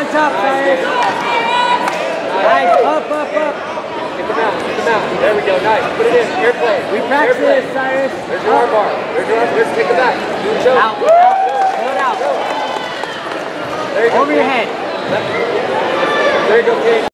Punch up, Cyrus. Nice. Up, up, up. Get them out. Get them out. There we go. Nice. Put it in. Airplane. We practice this, Cyrus. There's your arm bar. There's your arm bar. Take it back. Do a choke. Out. Out. Pull it out. There you go. Over your head. There you go, Kate.